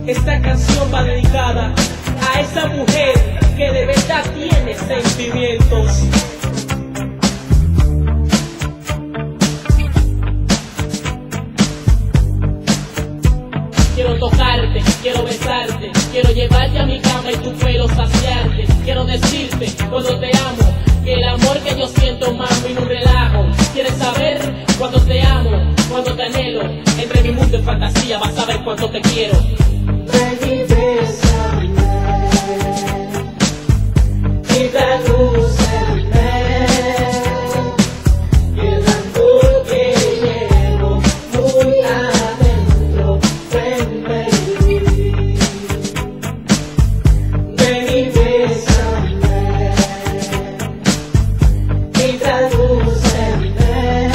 Esta canción va dedicada a esa mujer que de verdad tiene sentimientos. Quiero tocarte, quiero besarte, quiero llevarte a mi cama y tu pelo saciarte. Quiero decirte cuando te amo, que el amor que yo siento, mami, no relajo. ¿Quieres saber cuánto te amo, cuánto te anhelo? Entre mi mundo y fantasía vas a ver cuánto te quiero. Ven y bésame, y tradúceme, y el amor que llevo muy adentro. Ven, baby, ven y bésame, y tradúceme,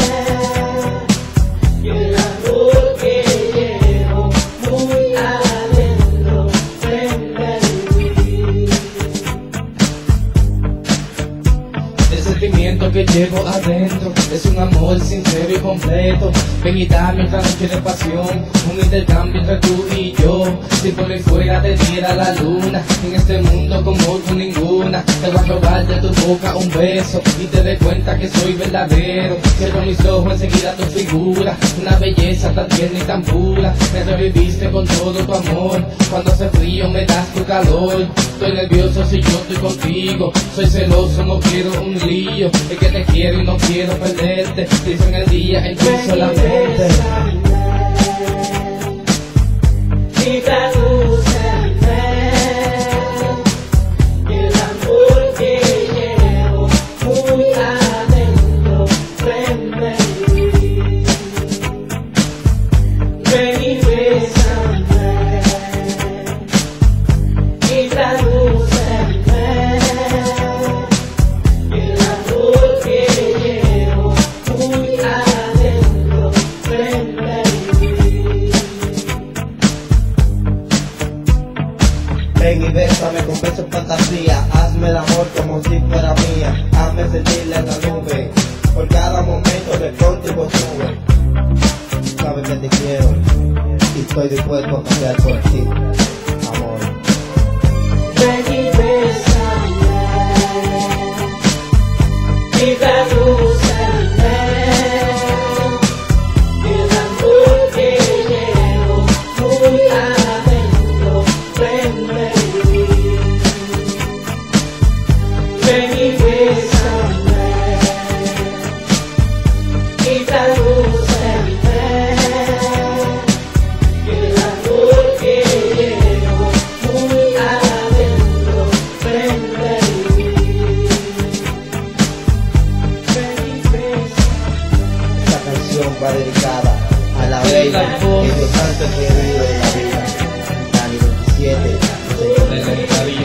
y el amor que llevo muy adentro. Ven, baby. El sentimiento que llevo adentro es un amor sincero y completo. Ven y dame otra noche de pasión, un intercambio entre tú y yo. Si por mí fuera te diera la luna, en este mundo como tú ninguna. Te voy a robar de tu boca un beso y te des cuenta que soy verdadero. Cierro mis ojos, enseguida tu figura, una belleza tan tierna y tan pura. Me reviviste con todo tu amor, cuando hace frío me das tu calor. Estoy nervioso si yo estoy contigo, soy celoso, no quiero un lío. Es que te quiero y no quiero perderte, pienso en el día en ti solamente. Y tradúceme, el amor que llevo muy adentro. Ven, baby, ven y bésame, y tradúceme, el amor que llevo muy adentro. Ven, baby. Ven y bésame con besos fantasía, hazme el amor como si fuera mía, hazme sentirle en la nube, por cada momento que contigo sube. Sabes que te quiero y estoy dispuesto a cambiar por ti, amor. Ven y bésame, y tradúceme, el amor que llevo muy adentro. Ven, baby, ven y bésame, y tradúceme, el amor que llevo muy adentro. Ven, baby, ven y bésame. Esta canción va dedicada a la bella que yo tanto he querido en la vida. Dani 27, Desde Darío,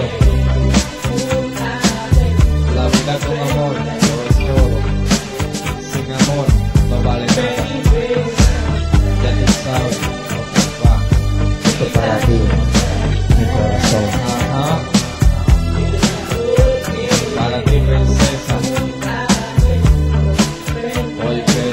la vida con amor lo es todo, sin amor no vale nada. Ya tú sabes lo que va. esto es para ti, mi corazón. Ajá. Para ti, princesa. Porque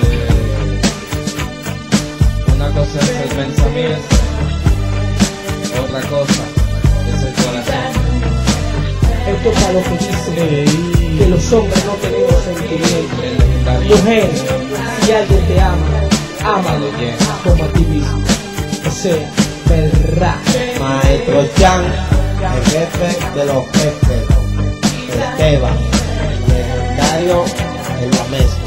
una cosa es el pensamiento, otra cosa es el corazón. Esto es para lo que dicen que los hombres no tenemos sentimientos. El legendario. Mujer, si alguien te ama, ámalo como a ti mismo. O sea, verdad. Maestro Jan, el jefe de los jefes, Esteban, legendario en la mezcla.